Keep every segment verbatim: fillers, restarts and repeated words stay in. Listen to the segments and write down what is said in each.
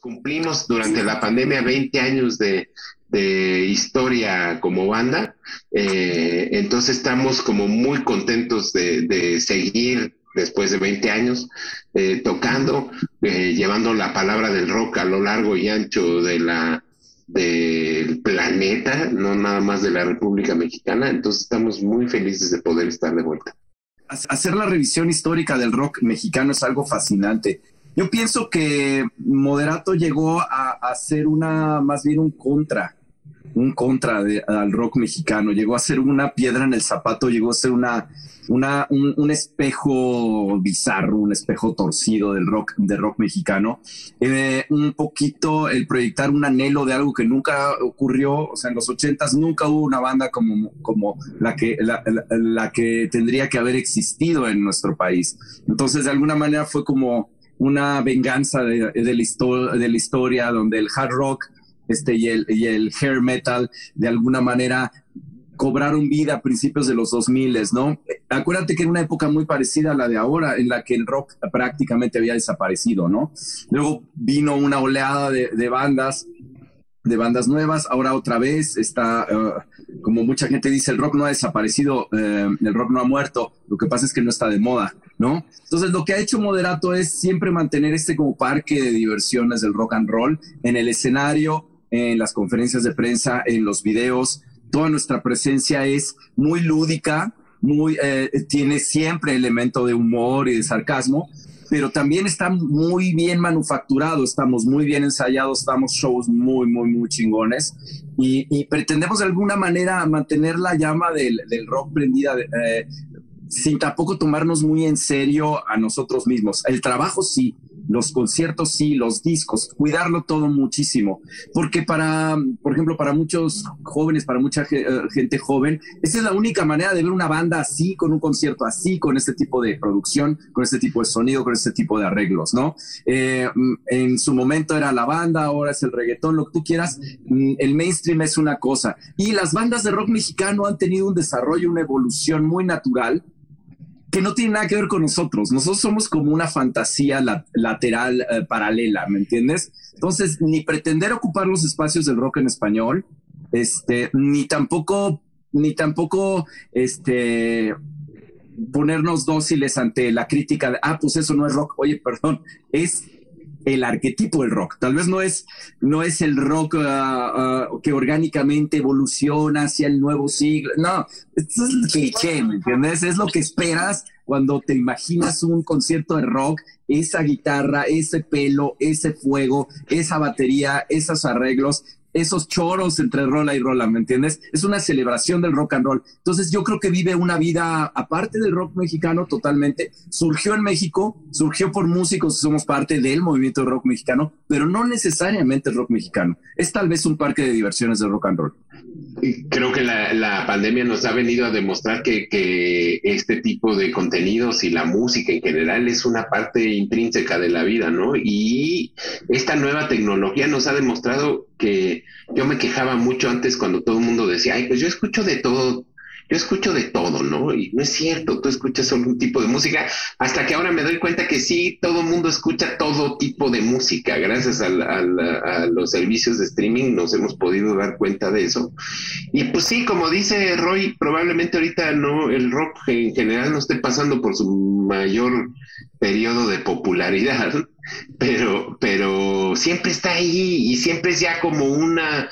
cumplimos durante la pandemia veinte años de, de historia como banda, eh, entonces estamos como muy contentos de, de seguir después de veinte años eh, tocando, eh, llevando la palabra del rock a lo largo y ancho de la del planeta, no nada más de la República Mexicana. Entonces estamos muy felices de poder estar de vuelta. Hacer la revisión histórica del rock mexicano es algo fascinante. Yo pienso que Moderato llegó a, a ser una, más bien un contra, un contra de, al rock mexicano. Llegó a ser una piedra en el zapato, llegó a ser una, una, un, un espejo bizarro, un espejo torcido del rock, del rock mexicano. Eh, un poquito el proyectar un anhelo de algo que nunca ocurrió. O sea, en los ochentas nunca hubo una banda como, como la que, la, la, la que tendría que haber existido en nuestro país. Entonces, de alguna manera fue como una venganza de, de, la, histo- de la historia, donde el hard rock este, y, el, y el hair metal de alguna manera cobraron vida a principios de los dos mil, ¿no? Acuérdate que era una época muy parecida a la de ahora, en la que el rock prácticamente había desaparecido, ¿no? Luego vino una oleada de, de bandas, de bandas nuevas. Ahora otra vez está, uh, como mucha gente dice, el rock no ha desaparecido, uh, el rock no ha muerto, lo que pasa es que no está de moda, ¿no? Entonces lo que ha hecho Moderato es siempre mantener este como parque de diversiones del rock and roll en el escenario, en las conferencias de prensa, en los videos. Toda nuestra presencia es muy lúdica, muy, eh, tiene siempre elemento de humor y de sarcasmo, pero también está muy bien manufacturado, estamos muy bien ensayados, estamos shows muy, muy, muy chingones, y, y pretendemos de alguna manera mantener la llama del, del rock prendida, eh, sin tampoco tomarnos muy en serio a nosotros mismos. El trabajo sí, los conciertos sí, los discos, cuidarlo todo muchísimo, porque para, por ejemplo, para muchos jóvenes, para mucha gente joven, esa es la única manera de ver una banda así, con un concierto así, con este tipo de producción, con este tipo de sonido, con este tipo de arreglos, ¿no? Eh, en su momento era la banda, ahora es el reggaetón, lo que tú quieras. El mainstream es una cosa, y las bandas de rock mexicano han tenido un desarrollo, una evolución muy natural, que no tiene nada que ver con nosotros. Nosotros somos como una fantasía la- lateral, eh, paralela, ¿me entiendes? Entonces, ni pretender ocupar los espacios del rock en español, este, ni tampoco, ni tampoco, este, ponernos dóciles ante la crítica de, ah, pues eso no es rock. Oye, perdón, es el arquetipo del rock. Tal vez no es, no es el rock uh, uh, que orgánicamente evoluciona hacia el nuevo siglo. No, esto es el cliché, ¿me entiendes? Es lo que esperas cuando te imaginas un concierto de rock, esa guitarra, ese pelo, ese fuego, esa batería, esos arreglos, esos choros entre rola y rola, ¿me entiendes? Es una celebración del rock and roll. Entonces yo creo que vive una vida aparte del rock mexicano totalmente. Surgió en México, surgió por músicos que somos parte del movimiento de rock mexicano, pero no necesariamente el rock mexicano. Es tal vez un parque de diversiones del rock and roll. Creo que la, la pandemia nos ha venido a demostrar que, que este tipo de contenidos y la música en general es una parte intrínseca de la vida, ¿no? Y esta nueva tecnología nos ha demostrado que yo me quejaba mucho antes cuando todo el mundo decía, ay, pues yo escucho de todo, yo escucho de todo, ¿no? Y no es cierto, tú escuchas solo un tipo de música, hasta que ahora me doy cuenta que sí, todo el mundo escucha todo tipo de música. Gracias al, al, a los servicios de streaming nos hemos podido dar cuenta de eso. Y pues sí, como dice Roy, probablemente ahorita no, el rock en general no esté pasando por su mayor periodo de popularidad, pero, pero siempre está ahí y siempre es ya como una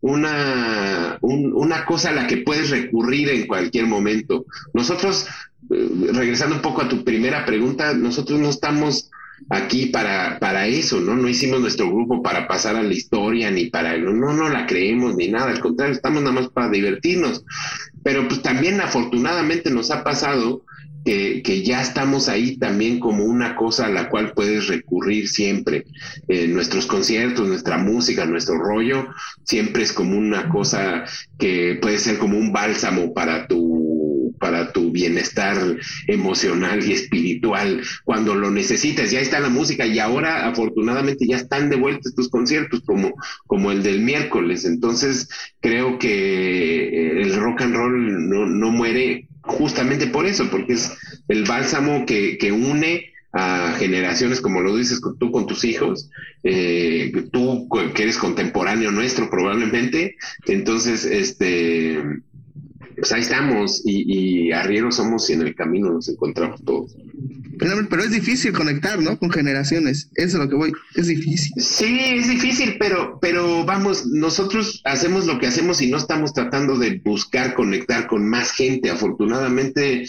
una, un, una cosa a la que puedes recurrir en cualquier momento. Nosotros, eh, regresando un poco a tu primera pregunta, nosotros no estamos aquí para, para eso, ¿no? No hicimos nuestro grupo para pasar a la historia, ni para, no, no la creemos, ni nada, al contrario, estamos nada más para divertirnos. Pero pues también afortunadamente nos ha pasado que, que ya estamos ahí también como una cosa a la cual puedes recurrir siempre. Eh, nuestros conciertos, nuestra música, nuestro rollo, siempre es como una cosa que puede ser como un bálsamo para tu, para tu bienestar emocional y espiritual cuando lo necesitas. Ya está la música y ahora afortunadamente ya están de vuelta estos conciertos como, como el del miércoles. Entonces creo que el rock and roll no, no muere justamente por eso, porque es el bálsamo que, que une a generaciones, como lo dices tú con tus hijos, eh, tú que eres contemporáneo nuestro probablemente, entonces, este, pues ahí estamos y, y arrieros somos y en el camino nos encontramos todos. Pero, pero es difícil conectar, ¿no? Con generaciones. Eso es lo que voy. Es difícil. Sí, es difícil, pero, pero vamos, nosotros hacemos lo que hacemos y no estamos tratando de buscar conectar con más gente. Afortunadamente,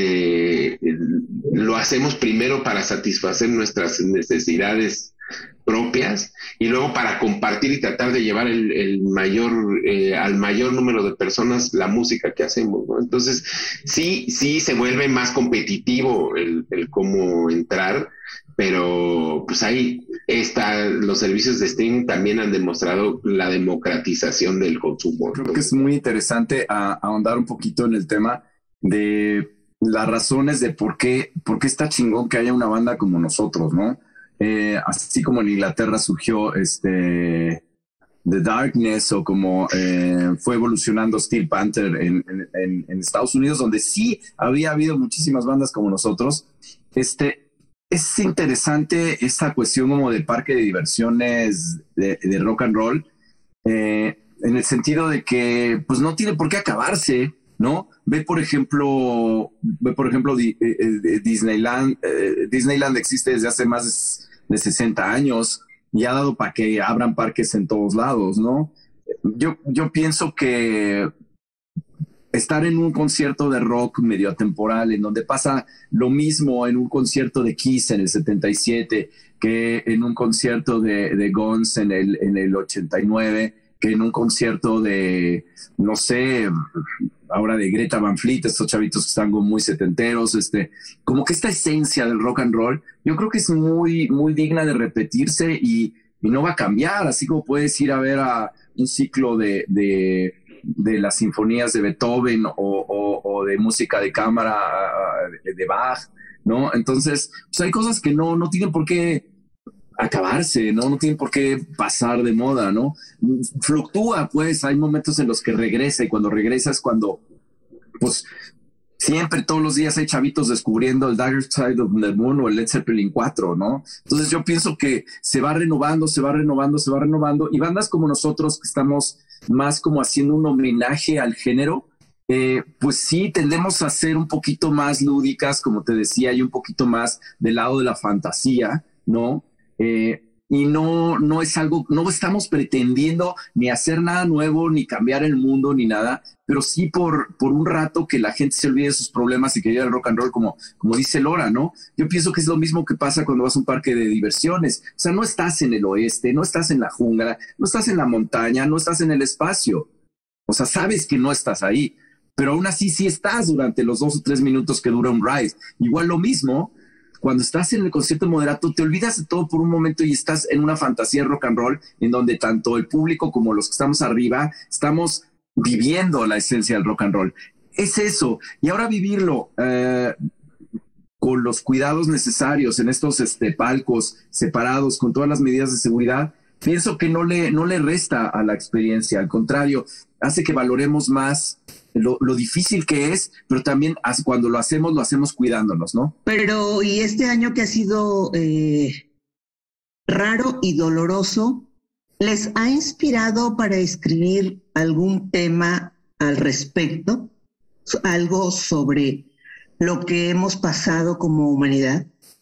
eh, lo hacemos primero para satisfacer nuestras necesidades propias y luego para compartir y tratar de llevar el, el mayor eh, al mayor número de personas la música que hacemos, ¿no? Entonces sí sí se vuelve más competitivo el, el cómo entrar, pero pues ahí está, los servicios de streaming también han demostrado la democratización del consumo. Creo que es muy interesante a, a ahondar un poquito en el tema de las razones de por qué por qué está chingón que haya una banda como nosotros, ¿no? Eh, así como en Inglaterra surgió este The Darkness o como eh, fue evolucionando Steel Panther en, en, en Estados Unidos, donde sí había habido muchísimas bandas como nosotros. Este, es interesante esta cuestión como de parque de diversiones de, de rock and roll, eh, en el sentido de que pues no tiene por qué acabarse, ¿no? Ve por ejemplo, ve por ejemplo di, eh, Disneyland. Eh, Disneyland existe desde hace más de sesenta años y ha dado para que abran parques en todos lados, ¿no? Yo, yo pienso que estar en un concierto de rock medio atemporal, en donde pasa lo mismo en un concierto de Kiss en el setenta y siete, que en un concierto de, de Guns en el, en el ochenta y nueve, que en un concierto de, no sé, ahora de Greta Van Fleet, estos chavitos que están muy setenteros, este, como que esta esencia del rock and roll, yo creo que es muy, muy digna de repetirse y, y no va a cambiar, así como puedes ir a ver a un ciclo de, de, de las sinfonías de Beethoven o, o, o de música de cámara de, de Bach, ¿no? Entonces, pues hay cosas que no, no tienen por qué acabarse, ¿no? No tiene por qué pasar de moda, ¿no? Fluctúa, pues, hay momentos en los que regresa y cuando regresa es cuando, pues, siempre, todos los días hay chavitos descubriendo el Dark Side of the Moon o el Led Zeppelin cuatro, ¿no? Entonces yo pienso que se va renovando, se va renovando, se va renovando y bandas como nosotros que estamos más como haciendo un homenaje al género, eh, pues sí, tendemos a ser un poquito más lúdicas, como te decía, y un poquito más del lado de la fantasía, ¿no? Eh, y no, no es algo, no estamos pretendiendo ni hacer nada nuevo, ni cambiar el mundo, ni nada, pero sí por, por un rato que la gente se olvide de sus problemas y que llegue el rock and roll, como, como dice Lora, ¿no? Yo pienso que es lo mismo que pasa cuando vas a un parque de diversiones. O sea, no estás en el oeste, no estás en la jungla, no estás en la montaña, no estás en el espacio. O sea, sabes que no estás ahí, pero aún así sí estás durante los dos o tres minutos que dura un ride. Igual lo mismo. Cuando estás en el concierto moderato, te olvidas de todo por un momento y estás en una fantasía rock and roll en donde tanto el público como los que estamos arriba estamos viviendo la esencia del rock and roll. Es eso. Y ahora vivirlo eh, con los cuidados necesarios en estos este, palcos separados, con todas las medidas de seguridad, pienso que no le, no le resta a la experiencia. Al contrario, hace que valoremos más Lo, lo difícil que es, pero también cuando lo hacemos, lo hacemos cuidándonos, ¿no? Pero, y este año que ha sido eh, raro y doloroso, ¿les ha inspirado para escribir algún tema al respecto? ¿Algo sobre lo que hemos pasado como humanidad?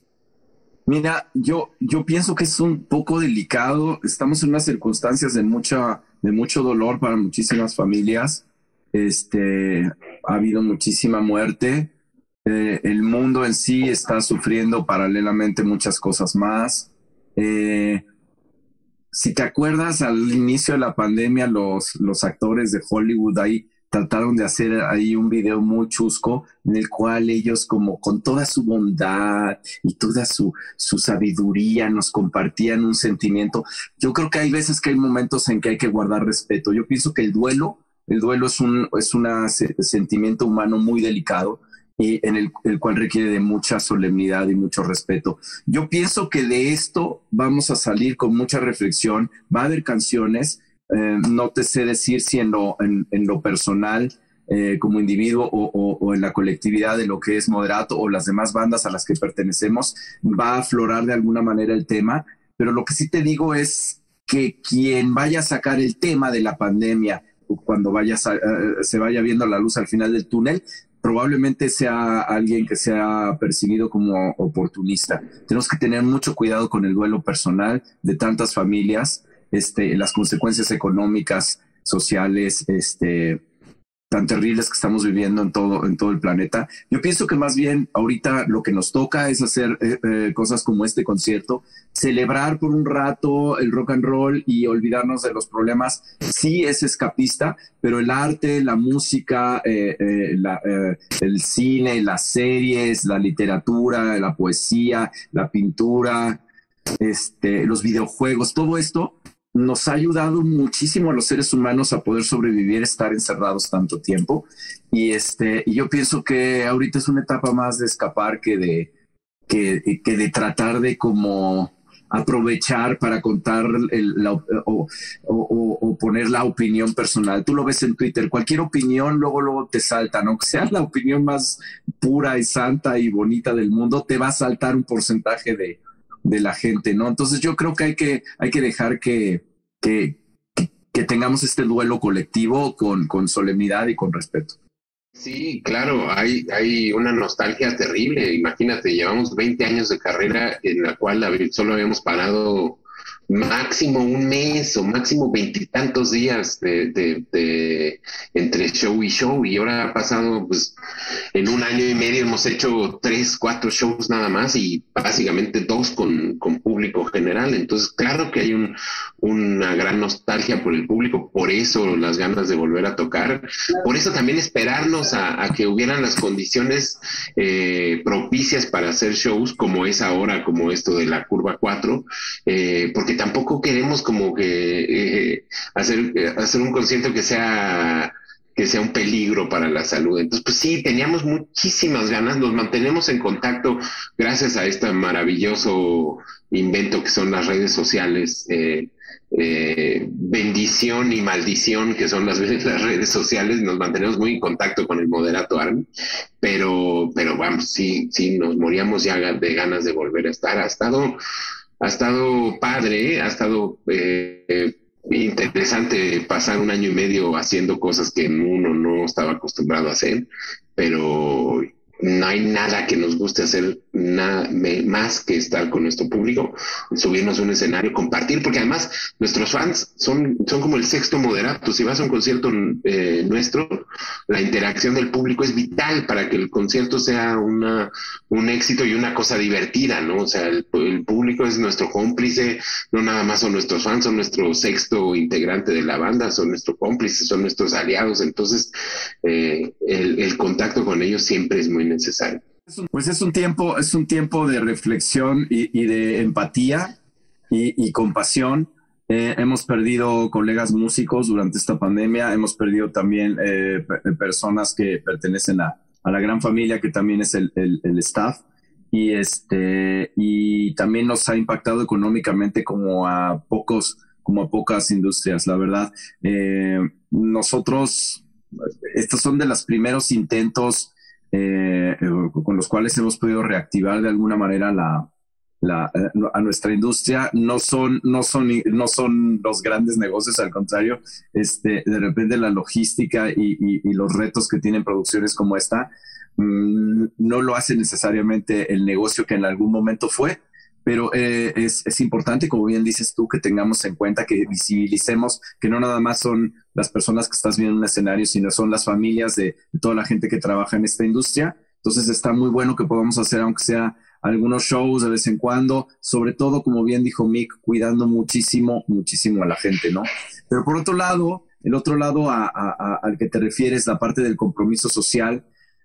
Mira, yo, yo pienso que es un poco delicado. Estamos en unas circunstancias de, mucha, de mucho dolor para muchísimas familias. Este, ha habido muchísima muerte, eh, el mundo en sí está sufriendo paralelamente muchas cosas más. Eh, si te acuerdas, al inicio de la pandemia, los, los actores de Hollywood ahí trataron de hacer ahí un video muy chusco en el cual ellos, como con toda su bondad y toda su, su sabiduría, nos compartían un sentimiento. Yo creo que hay veces que hay momentos en que hay que guardar respeto. Yo pienso que el duelo El duelo es un es una se, sentimiento humano muy delicado y en el, el cual requiere de mucha solemnidad y mucho respeto. Yo pienso que de esto vamos a salir con mucha reflexión. Va a haber canciones, eh, no te sé decir si en lo, en, en lo personal eh, como individuo o, o, o en la colectividad de lo que es Moderato o las demás bandas a las que pertenecemos, va a aflorar de alguna manera el tema. Pero lo que sí te digo es que quien vaya a sacar el tema de la pandemia, cuando vaya a, uh, se vaya viendo la luz al final del túnel, probablemente sea alguien que sea percibido como oportunista. Tenemos que tener mucho cuidado con el duelo personal de tantas familias, este, las consecuencias económicas, sociales, este, tan terribles que estamos viviendo en todo, en todo el planeta. Yo pienso que más bien ahorita lo que nos toca es hacer eh, eh, cosas como este concierto, celebrar por un rato el rock and roll y olvidarnos de los problemas. Sí es escapista, pero el arte, la música, eh, eh, la, eh, el cine, las series, la literatura, la poesía, la pintura, este, los videojuegos, todo esto nos ha ayudado muchísimo a los seres humanos a poder sobrevivir, estar encerrados tanto tiempo. Y, este, y yo pienso que ahorita es una etapa más de escapar que de, que, que de tratar de como aprovechar para contar el, la, o, o, o, o poner la opinión personal. Tú lo ves en Twitter, cualquier opinión luego, luego te salta, ¿no? Que sea la opinión más pura y santa y bonita del mundo, te va a saltar un porcentaje de de la gente, ¿no? Entonces yo creo que hay que, hay que dejar que, que, que tengamos este duelo colectivo con, con solemnidad y con respeto. Sí, claro, hay, hay una nostalgia terrible. Imagínate, llevamos veinte años de carrera en la cual solo habíamos parado máximo un mes o máximo veintitantos días de, de, de entre show y show, y ahora ha pasado, pues en un año y medio hemos hecho tres, cuatro shows nada más y básicamente dos con, con público general. Entonces claro que hay un, una gran nostalgia por el público, por eso las ganas de volver a tocar, por eso también esperarnos a, a que hubieran las condiciones eh, propicias para hacer shows como es ahora, como esto de la Curva cuatro, eh, porque tampoco queremos como que eh, hacer, eh, hacer un concierto que sea que sea un peligro para la salud. Entonces, pues sí, teníamos muchísimas ganas, nos mantenemos en contacto gracias a este maravilloso invento que son las redes sociales, eh, eh, bendición y maldición que son las, las redes sociales, nos mantenemos muy en contacto con el Moderato Army, pero, pero vamos, sí, sí, nos moríamos ya de ganas de volver a estar. Ha estado Ha estado padre, ha estado eh, interesante pasar un año y medio haciendo cosas que uno no estaba acostumbrado a hacer, pero no hay nada que nos guste hacer nada más que estar con nuestro público, subirnos a un escenario, compartir, porque además nuestros fans son, son como el sexto Moderato. Si vas a un concierto eh, nuestro, la interacción del público es vital para que el concierto sea una, un éxito y una cosa divertida, ¿no? O sea, el, el público es nuestro cómplice, no nada más son nuestros fans, son nuestro sexto integrante de la banda, son nuestro cómplice, son nuestros aliados. Entonces eh, el, el contacto con ellos siempre es muy necesario. Pues es un tiempo, es un tiempo de reflexión y, y de empatía y, y compasión. Eh, hemos perdido colegas músicos durante esta pandemia, hemos perdido también eh, personas que pertenecen a, a la gran familia que también es el, el, el staff, y este y también nos ha impactado económicamente como a pocos, como a pocas industrias, la verdad. Eh, nosotros, estos son de los primeros intentos Eh, con los cuales hemos podido reactivar de alguna manera la, la, a nuestra industria. No son, no son, no son los grandes negocios, al contrario, este, de repente la logística y, y, y los retos que tienen producciones como esta mmm, no lo hace necesariamente el negocio que en algún momento fue. Pero eh, es, es importante, como bien dices tú, que tengamos en cuenta, que visibilicemos que no nada más son las personas que estás viendo en un escenario, sino son las familias de, de toda la gente que trabaja en esta industria. Entonces está muy bueno que podamos hacer, aunque sea algunos shows de vez en cuando, sobre todo, como bien dijo Mick, cuidando muchísimo, muchísimo a la gente, ¿no? Pero por otro lado, el otro lado a, a, a, al que te refieres, la parte del compromiso social,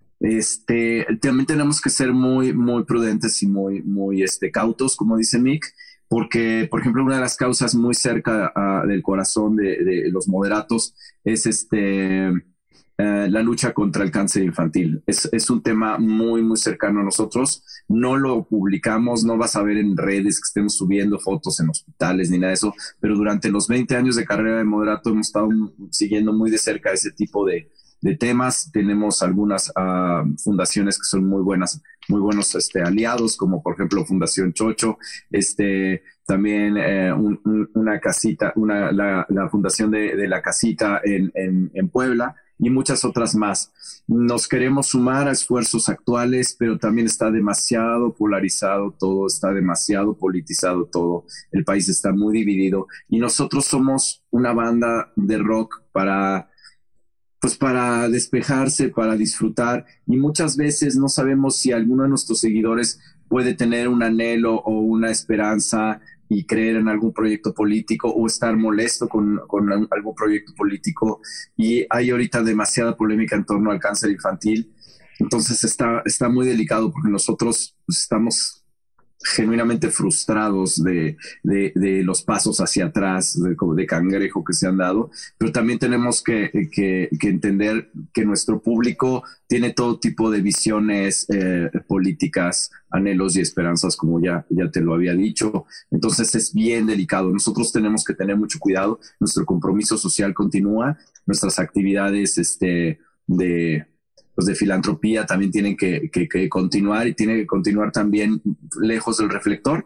Este, también tenemos que ser muy, muy prudentes y muy, muy este, cautos, como dice Mick, porque, por ejemplo, una de las causas muy cerca uh, del corazón de, de los Moderatos es este, uh, la lucha contra el cáncer infantil. Es, es un tema muy, muy cercano a nosotros. No lo publicamos, no vas a ver en redes que estemos subiendo fotos en hospitales ni nada de eso, pero durante los veinte años de carrera de Moderato hemos estado siguiendo muy de cerca ese tipo de de temas. Tenemos algunas uh, fundaciones que son muy buenas, muy buenos este, aliados, como por ejemplo Fundación Chocho, este, también eh, un, un, una casita, una, la, la fundación de, de la casita en, en, en Puebla, y muchas otras más. Nos queremos sumar a esfuerzos actuales, pero también está demasiado polarizado todo, está demasiado politizado todo. El país está muy dividido y nosotros somos una banda de rock para, pues para despejarse, para disfrutar, y muchas veces no sabemos si alguno de nuestros seguidores puede tener un anhelo o una esperanza y creer en algún proyecto político o estar molesto con, con algún proyecto político. Y hay ahorita demasiada polémica en torno al cáncer infantil. Entonces está, está muy delicado porque nosotros pues, estamos genuinamente frustrados de, de, de los pasos hacia atrás de, de cangrejo que se han dado, pero también tenemos que, que, que entender que nuestro público tiene todo tipo de visiones eh, políticas, anhelos y esperanzas, como ya, ya te lo había dicho. Entonces es bien delicado. Nosotros tenemos que tener mucho cuidado. Nuestro compromiso social continúa, nuestras actividades este, de... Pues de filantropía también tienen que, que, que continuar, y tiene que continuar también lejos del reflector.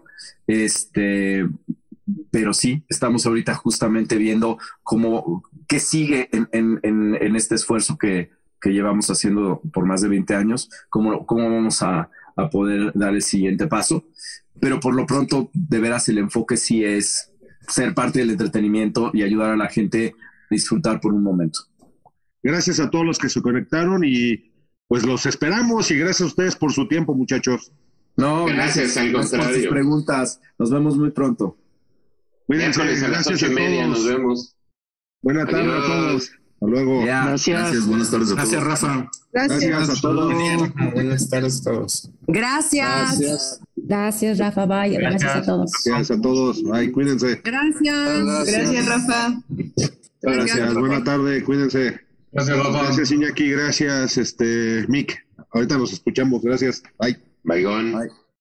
Este, pero sí, estamos ahorita justamente viendo cómo, qué sigue en, en, en, en este esfuerzo que, que llevamos haciendo por más de veinte años, cómo, cómo vamos a, a poder dar el siguiente paso. Pero por lo pronto, de veras, el enfoque sí es ser parte del entretenimiento y ayudar a la gente a disfrutar por un momento. Gracias a todos los que se conectaron y pues los esperamos, y gracias a ustedes por su tiempo, muchachos. No, gracias, gracias al contrario. Por sus preguntas. Nos vemos muy pronto. Cuídense, a las gracias ocho y a media, todos. nos vemos. Buenas tardes a todos. Hasta luego. Yeah. Gracias. Gracias, buenas tardes a todos. Gracias, Rafa. Gracias. Gracias a todos. Buenas tardes a todos. Gracias. Gracias. Gracias, Rafa. Bye. Gracias, Gracias. a todos. Gracias a todos. Ay, cuídense. Gracias. Gracias, Rafa. Gracias. Buena tarde, cuídense. Gracias, Rafa. Gracias, Iñaki. Gracias, este, Mick. Ahorita nos escuchamos. Gracias. Bye. Baigón. Bye.